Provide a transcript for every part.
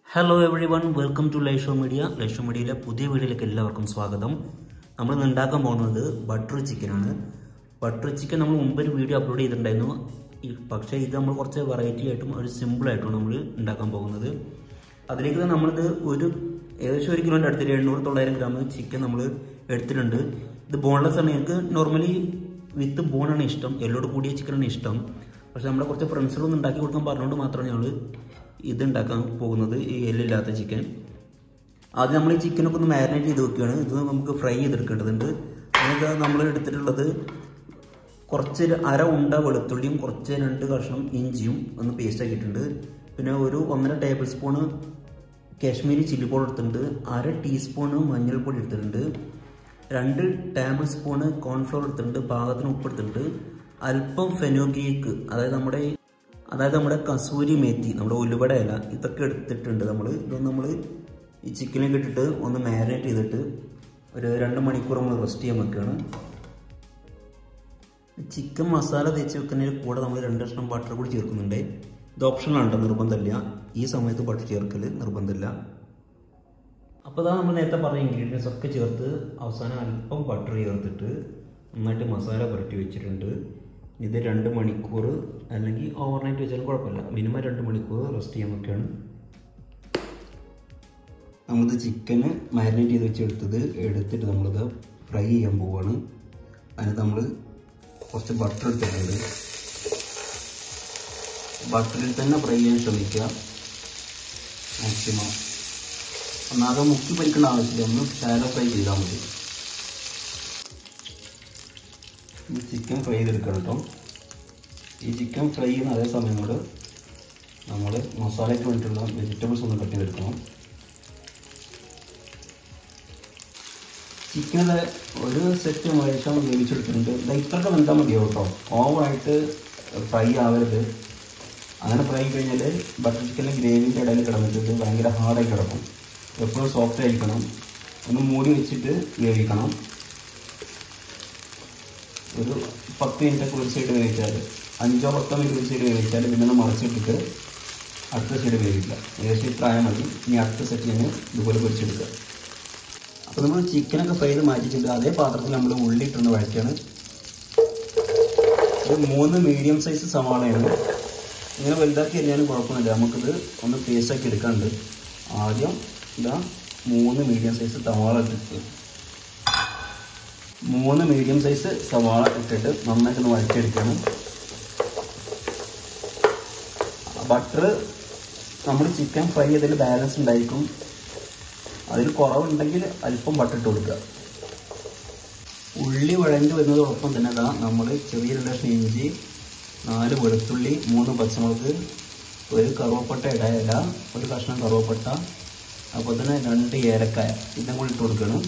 Hello everyone, welcome to Lysho media. Lysho മീഡിയയിലെ പുതിയ വീഡിയോയിലേക്ക് എല്ലാവർക്കും സ്വാഗതം. നമ്മൾ ഇന്ന് ഉണ്ടാക്കാൻ പോകുന്നത് ബട്ടർ ചിക്കനാണ്. ബട്ടർ ചിക്കൻ നമ്മൾ മുമ്പൊരു വീഡിയോ അപ്ലോഡ് ചെയ്തിട്ടുണ്ടായിരുന്നു. പക്ഷേ ഇത് നമ്മൾ കുറച്ച് വെറൈറ്റി ആയിട്ടും ഒരു സിമ്പിളായിട്ടും നമ്മൾ ഉണ്ടാക്കാൻ പോകുന്നത്. അതിലേക്ക് നമ്മളിത് ഏകദേശം 1 കിലോൻ്റെ അടുത്ത് 800-900 ഗ്രാം ചിക്കൻ നമ്മൾ എടുത്തിട്ടുണ്ട്. ഇത് ബോൺലെസ് ആണ്. എനിക്ക് നോർമലി വിത്ത് ബോണാണ് ഇഷ്ടം, എല്ലോട് കൂടിയ ചിക്കനാണ് ഇഷ്ടം. പക്ഷെ നമ്മുടെ കുറച്ച് ഫ്രണ്ട്സുകളൊന്നും ഉണ്ടാക്കി കൊടുക്കാൻ പറഞ്ഞുകൊണ്ട് മാത്രമാണ് ഞങ്ങൾ ഇതുണ്ടാക്കാൻ പോകുന്നത്, ഈ എല്ലില്ലാത്ത ചിക്കൻ. ആദ്യം നമ്മൾ ഈ ചിക്കനൊക്കെ ഒന്ന് മാരിനേറ്റ് ചെയ്ത് വെക്കുകയാണ്. ഇത് നമുക്ക് ഫ്രൈ ചെയ്തെടുക്കേണ്ടതുണ്ട്. അതിനൊക്കെ നമ്മൾ എടുത്തിട്ടുള്ളത് കുറച്ച് അര ഉണ്ട വെളുത്തുള്ളിയും കുറച്ച് 2 കഷ്ണം ഇഞ്ചിയും ഒന്ന് പേസ്റ്റ് ആക്കിയിട്ടുണ്ട്. പിന്നെ 1.5 tablespoon Kashmiri chilli powder എടുത്തിട്ടുണ്ട്. 1/2 ടീസ്പൂണ് മഞ്ഞൾപ്പൊടി എടുത്തിട്ടുണ്ട്. 2 ടേബിൾ സ്പൂണ് കോൺഫ്ലോർ എടുത്തിട്ടുണ്ട്. പാകത്തിന് ഉപ്പ് എടുത്തിട്ടുണ്ട്. അല്പം ഫെനോഗ്രീക്ക്, അതായത് നമ്മുടെ കസൂരി മേത്തി, നമ്മുടെ ഉലുവയുടെ ഇല, ഇതൊക്കെ എടുത്തിട്ടുണ്ട്. ഇതൊന്ന് നമ്മൾ ഈ ചിക്കനൊക്കെ ഇട്ടിട്ട് ഒന്ന് മാരിനേറ്റ് ചെയ്തിട്ട് ഒരു 2 മണിക്കൂർ നമ്മൾ റെസ്റ്റ് ചെയ്യാൻ വെക്കുകയാണ്. ചിക്കൻ മസാല തേച്ച് വെക്കുന്നതിന് കൂടെ നമ്മൾ 2 കഷ്ണം ബട്ടർ കൂടി ചേർക്കുന്നുണ്ട്. ഇത് ഓപ്ഷനാണ്, നിർബന്ധമില്ല. ഈ സമയത്ത് ബട്ടർ ചേർക്കൽ നിർബന്ധമില്ല. അപ്പോൾ ഇതാ നമ്മൾ നേരത്തെ പറഞ്ഞ ഇൻഗ്രീഡിയൻസ് ഒക്കെ ചേർത്ത് അവസാനം അല്പം ബട്ടർ ചേർത്തിട്ട് നന്നായിട്ട് മസാല പുരട്ടി വെച്ചിട്ടുണ്ട്. ഇത് 2 മണിക്കൂർ അല്ലെങ്കിൽ ഓവർനൈറ്റ് വെച്ചാലും കുഴപ്പമില്ല, മിനിമം 2 മണിക്കൂർ റെസ്റ്റ് ചെയ്യാൻ വെക്കുകയാണ്. നമ്മളിത് ചിക്കന് മാരിനേറ്റ് ചെയ്ത് എടുത്തിട്ട് നമ്മളിത് ഫ്രൈ ചെയ്യാൻ പോവുകയാണ്. അതിന് നമ്മൾ കുറച്ച് ബട്ടർ എടുത്തിട്ടുണ്ട്. ബട്ടറിൽ തന്നെ ഫ്രൈ ചെയ്യാൻ ശ്രമിക്കുക മാക്സിമം. ഒന്നാകെ മുക്കി പരിക്കേണ്ട ആവശ്യമില്ല, ഒന്ന് ഷാലോ ഫ്രൈ ചെയ്താൽ മതി. ഈ ചിക്കൻ ഫ്രൈ ചെയ്തെടുക്കണം കേട്ടോ. ഈ ചിക്കൻ ഫ്രൈ ചെയ്യുന്ന അതേ സമയം കൊണ്ട് നമ്മൾ മസാലയ്ക്ക് വേണ്ടിയിട്ടുള്ള വെജിറ്റബിൾസ് ഒന്ന് കട്ട് ചെയ്തെടുക്കണം. ചിക്കനിൽ ഒരു സെറ്റ് മേടിച്ചാൽ വേവിച്ചെടുത്തിട്ടുണ്ട്. ഇത്രയൊക്കെ വെന്താൽ മതിയോ കേട്ടോ, ഓവറായിട്ട് ഫ്രൈ ആവരുത്. അങ്ങനെ ഫ്രൈ കഴിഞ്ഞാൽ ബട്ടർ ചിക്കനിൽ ഗ്രേവിൻ്റെ ഇടയിൽ കിടന്നിട്ട് ഭയങ്കര ഹാർഡായി കിടക്കും. എപ്പോഴും സോഫ്റ്റ് ആയിരിക്കണം. ഒന്ന് മൂടി വെച്ചിട്ട് വേവിക്കണം. ഒരു 10 മിനിറ്റൊക്കെ ഒരു സൈഡ് വേവിച്ചാൽ, 5-10 മിനിറ്റ് ഒരു സൈഡ് വേവിച്ചാൽ പിന്നെ മറിച്ചിട്ടിട്ട് അടുത്ത സൈഡ് വേവിക്കുക. ഏകദേശം ഇത്രയാൽ മതി. ഇനി അടുത്ത സെറ്റ് തന്നെ ഇതുപോലെ പൊരിച്ചെടുക്കുക. അപ്പോൾ നമ്മൾ ചിക്കനൊക്കെ ഫ്രൈ ചെയ്ത് മാറ്റിച്ചിട്ട് അതേ പാത്രത്തിൽ നമ്മൾ ഉള്ളി ഇട്ടൊന്ന് വഴറ്റിയാണ്. ഒരു 3 മീഡിയം സൈസ് സവാളയാണ്. ഇങ്ങനെ വലുതാക്കി കഴിഞ്ഞാലും കുഴപ്പമൊന്നുമില്ല, നമുക്കിത് ഒന്ന് പേസ്റ്റാക്കി എടുക്കാനുണ്ട്. ആദ്യം ഇതാ 3 മീഡിയം സൈസ് സവാള ഇട്ടിട്ട് 3 മീഡിയം സൈസ് സവാള ഇട്ടിട്ട് നന്നായിട്ടൊന്ന് വഴറ്റിയെടുക്കണം. ബട്ടർ നമ്മൾ ചിക്കൻ ഫ്രൈ ചെയ്തതിൽ ബാലൻസ് ഉണ്ടായിരിക്കും. അതിൽ കുറവുണ്ടെങ്കിൽ അല്പം ബട്ടർ ഇട്ട് കൊടുക്കുക. ഉള്ളി വഴഞ്ഞു വരുന്നതോടൊപ്പം തന്നെ നമ്മൾ ചെറിയ 2 കഷ്ണം ഇഞ്ചി, 4 വെളുത്തുള്ളി, 3 പച്ചമുളക്, 1 കറുവപ്പട്ട ഇല, 1 കഷ്ണം കറുവപ്പട്ട, അപ്പോൾ തന്നെ 2 ഏലക്കായ ഇതും കൂടി ഇട്ട് കൊടുക്കണം.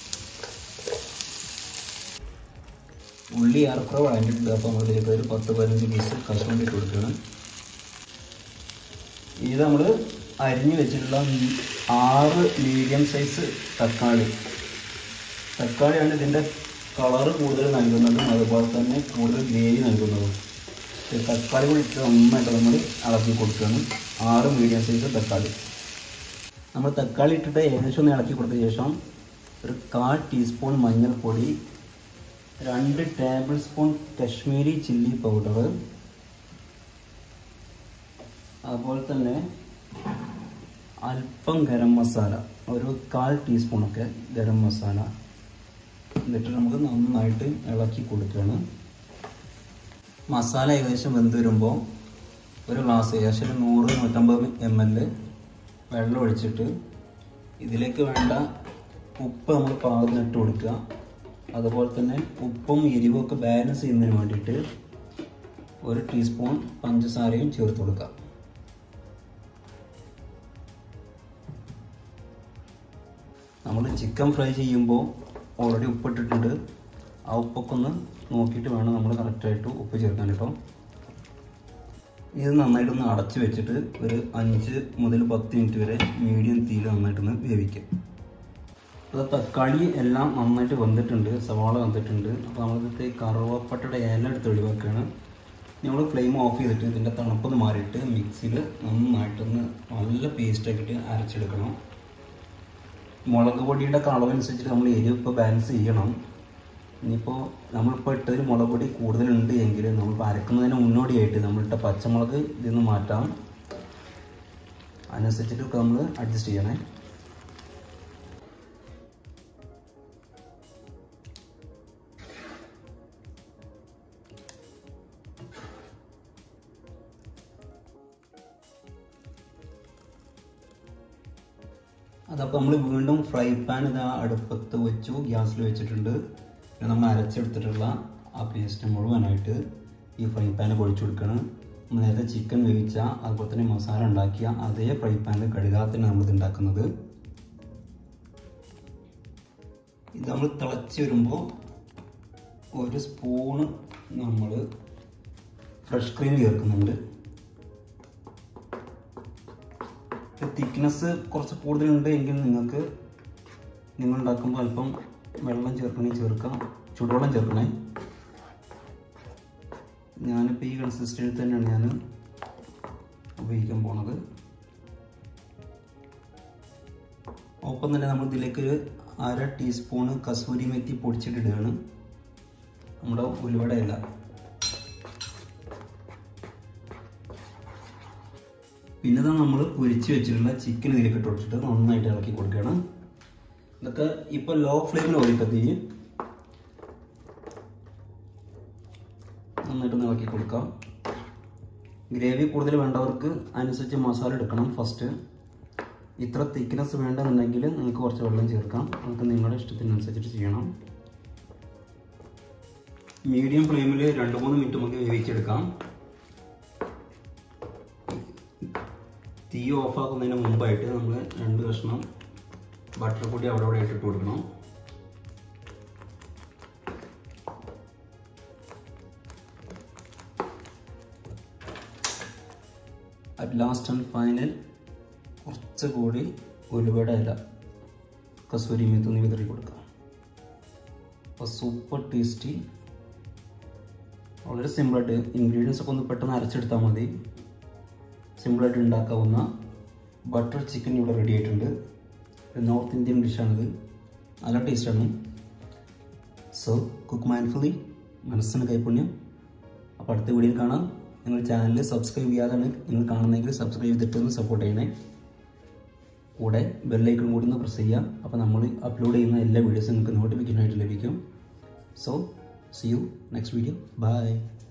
ഉള്ളി ഏറെക്കുറെ വഴഞ്ഞിട്ടുണ്ട്. അപ്പോൾ നമ്മളിലേക്ക് ഒരു 10-15 പീസ് കഷ്ണം ഇട്ട് കൊടുക്കണം. ഇത് നമ്മൾ അരിഞ്ഞ് വെച്ചിട്ടുള്ള 6 മീഡിയം സൈസ് തക്കാളിയാണ് ഇതിൻ്റെ കളറ് കൂടുതൽ നൽകുന്നതും അതുപോലെ തന്നെ കൂടുതൽ ഗ്രേവി നൽകുന്നതും. തക്കാളി കൂടി ഇട്ട് നന്നായിട്ട് നമ്മൾ ഇളക്കി കൊടുക്കണം. 6 മീഡിയം സൈസ് തക്കാളി. നമ്മൾ തക്കാളി ഇട്ടിട്ട് ഏകദേശം ഒന്ന് ഇളക്കി കൊടുത്ത ശേഷം ഒരു 1/4 ടീസ്പൂൺ മഞ്ഞൾപ്പൊടി, 2 tablespoon Kashmiri chilli powder, അതുപോലെ തന്നെ അല്പം ഗരം മസാല, ഒരു 1/4 ടീസ്പൂണൊക്കെ ഗരം മസാല. എന്നിട്ട് നമുക്ക് നന്നായിട്ട് ഇളക്കി കൊടുക്കുകയാണ്. മസാല ഏകദേശം വെന്ത് വരുമ്പോൾ ഒരു ഗ്ലാസ്, ഏകദേശം 100-150 ml വെള്ളം ഒഴിച്ചിട്ട് ഇതിലേക്ക് വേണ്ട ഉപ്പ് നമ്മൾ പാകത്തിന് ഇട്ട് കൊടുക്കുക. അതുപോലെ തന്നെ ഉപ്പും എരിവും ഒക്കെ ബാലൻസ് ചെയ്യുന്നതിന് വേണ്ടിയിട്ട് 1 ടീസ്പൂൺ പഞ്ചസാരയും ചേർത്ത് കൊടുക്കുക. നമ്മൾ ചിക്കൻ ഫ്രൈ ചെയ്യുമ്പോൾ ഓൾറെഡി ഉപ്പിട്ടിട്ടുണ്ട്. ആ ഉപ്പൊക്കെ ഒന്ന് നോക്കിയിട്ട് വേണം നമ്മൾ കറക്റ്റായിട്ട് ഉപ്പ് ചേർക്കാൻ കേട്ടോ. ഇത് നന്നായിട്ടൊന്ന് അടച്ച് വെച്ചിട്ട് ഒരു 5 മുതൽ 10 മിനിറ്റ് വരെ മീഡിയം തീയിൽ നന്നായിട്ടൊന്ന് വേവിക്കുക. അപ്പോൾ തക്കാളി എല്ലാം നന്നായിട്ട് വെന്തിട്ടുണ്ട്, സവാള വെന്തിട്ടുണ്ട്. അപ്പോൾ നമ്മളിത് കറുവപ്പട്ടയുടെ ഇല എടുത്ത് ഒഴിവാക്കുകയാണ്. നമ്മൾ ഫ്ലെയിം ഓഫ് ചെയ്തിട്ട് ഇതിൻ്റെ തണുപ്പൊന്ന് മാറിയിട്ട് മിക്സിയിൽ നന്നായിട്ടൊന്ന് നല്ല പേസ്റ്റ് ആക്കിയിട്ട് അരച്ചെടുക്കണം. മുളക് പൊടിയുടെ അളവനുസരിച്ചിട്ട് നമ്മൾ എരിവ് ഇപ്പോൾ ബാലൻസ് ചെയ്യണം. ഇനിയിപ്പോൾ നമ്മളിപ്പോൾ ഇട്ടതിൽ മുളക് പൊടി കൂടുതലുണ്ട് എങ്കിൽ നമ്മളിപ്പോൾ അരക്കുന്നതിന് മുന്നോടിയായിട്ട് നമ്മളിട്ട പച്ചമുളക് ഇതിൽ നിന്ന് മാറ്റാം. അതിനനുസരിച്ചിട്ടൊക്കെ നമ്മൾ അഡ്ജസ്റ്റ് ചെയ്യണേ. അതപ്പോൾ നമ്മൾ വീണ്ടും ഫ്രൈ പാൻ ഇതാ അടുപ്പത്ത് വെച്ചു, ഗ്യാസിൽ വെച്ചിട്ടുണ്ട്. പിന്നെ നമ്മൾ അരച്ചെടുത്തിട്ടുള്ള ആ പേസ്റ്റ് മുഴുവനായിട്ട് ഈ ഫ്രൈ പാനിൽ ഒഴിച്ചു കൊടുക്കണം. നമ്മൾ നേരത്തെ ചിക്കൻ വേവിച്ച അതുപോലെ തന്നെ മസാല ഉണ്ടാക്കിയ അതേ ഫ്രൈ പാനിൽ കഴുകാതെ തന്നെ നമ്മളിത് ഉണ്ടാക്കുന്നത്. ഇത് നമ്മൾ തിളച്ച് വരുമ്പോൾ 1 സ്പൂണ് നമ്മൾ ഫ്രഷ് ക്രീം ചേർക്കുന്നുണ്ട്. തിക്നെസ് കുറച്ച് കൂടുതലുണ്ട് എങ്കിൽ നിങ്ങൾ ഉണ്ടാക്കുമ്പോൾ അല്പം വെള്ളം ചേർക്കണമെങ്കിൽ ചേർക്കാം, ചൂടുവെള്ളം ചേർക്കണേ. ഞാനിപ്പോൾ ഈ കൺസിസ്റ്റൻസി തന്നെയാണ് ഞാൻ ഉപയോഗിക്കാൻ പോണത്. ഒപ്പം തന്നെ നമ്മൾ ഇതിലേക്ക് 1/2 ടീസ്പൂണ് കസൂരി മെത്തി പൊടിച്ചിട്ടിടുകയാണ്. നമ്മുടെ ഉലുവടയില. പിന്നെ നമ്മൾ പൊരിച്ച് വെച്ചിട്ടുള്ള ചിക്കൻ ഇതിലേക്ക് ഇട്ട് കൊടുത്തിട്ട് നന്നായിട്ട് ഇളക്കി കൊടുക്കുകയാണ്. ഇതൊക്കെ ഇപ്പോൾ ലോ ഫ്ലെയിമിൽ ഒഴിക്കത്തി നന്നായിട്ടൊന്ന് ഇളക്കി കൊടുക്കാം. ഗ്രേവി കൂടുതൽ വേണ്ടവർക്ക് അനുസരിച്ച് മസാല എടുക്കണം. ഫസ്റ്റ് ഇത്ര തിക്നെസ് വേണ്ടെന്നുണ്ടെങ്കിൽ നിങ്ങൾക്ക് കുറച്ച് വെള്ളം ചേർക്കാം. നമുക്ക് നിങ്ങളുടെ ഇഷ്ടത്തിനനുസരിച്ചിട്ട് ചെയ്യണം. മീഡിയം ഫ്ലെയിമിൽ 2-3 മിനിറ്റ് നമുക്ക് വേവിച്ചെടുക്കാം. തീ ഓഫാക്കുന്നതിന് മുമ്പായിട്ട് നമ്മൾ 2 കഷ്ണം ബട്ടർ പൊടി അവിടെ ഇട്ടിട്ട് കൊടുക്കണം. അറ്റ് ലാസ്റ്റ് ആൻഡ് ഫൈനൽ കുറച്ചുകൂടി ഉലുവയുടെ ഇല കസൂരി മേത്തി വിതറി കൊടുക്കാം. അപ്പോൾ സൂപ്പർ ടേസ്റ്റി, വളരെ സിമ്പിളായിട്ട് ഇൻഗ്രീഡിയൻസ് ഒക്കെ ഒന്ന് പെട്ടെന്ന് അരച്ചെടുത്താൽ മതി. സിമ്പിളായിട്ട് ഉണ്ടാക്കാവുന്ന ബട്ടർ ചിക്കൻ ഇവിടെ റെഡി ആയിട്ടുണ്ട്. നോർത്ത് ഇന്ത്യൻ ഡിഷാണിത്, നല്ല ടേസ്റ്റാണ്. സോ കുക്ക് മൈൻഡ്ഫുള്ളി, മനസ്സിന് കൈപുണ്യം. അപ്പോൾ അടുത്ത വീഡിയോയിൽ കാണാം. നിങ്ങൾ ചാനൽ സബ്സ്ക്രൈബ് ചെയ്യാതാണ് നിങ്ങൾ കാണുന്നതെങ്കിൽ സബ്സ്ക്രൈബ് ചെയ്തിട്ടൊന്ന് സപ്പോർട്ട് ചെയ്യണേ. കൂടെ ബെല്ലൈക്കൺ കൂടി ഒന്ന് പ്രസ് ചെയ്യുക. അപ്പോൾ നമ്മൾ അപ്ലോഡ് ചെയ്യുന്ന എല്ലാ വീഡിയോസും നിങ്ങൾക്ക് നോട്ടിഫിക്കേഷൻ ആയിട്ട് ലഭിക്കും. So see you next video. By.